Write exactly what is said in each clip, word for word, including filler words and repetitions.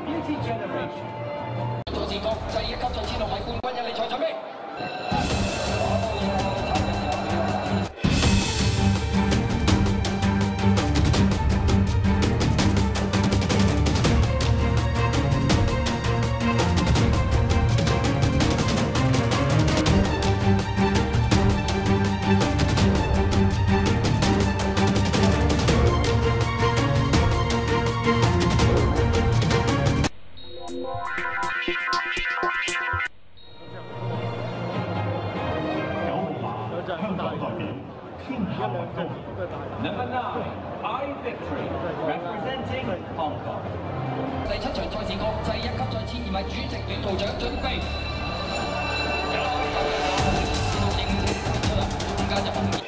Beauty Generation。 再次國際一級賽千六米冠軍嘅比賽準備。 香港代表天下為公。 Number nine, I Victory, representing Hong Kong。 第七場賽事國際一級賽千二米主席短途獎準備。有啦，知道應出啦，中間就紅。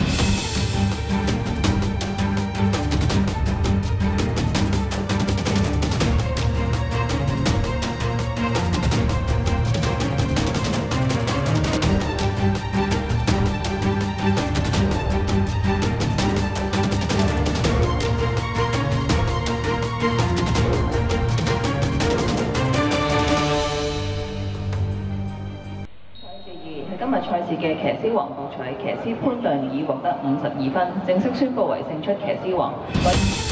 今日賽事嘅騎師王部賽，騎師潘亮已獲得五十二分，正式宣佈為勝出騎師王。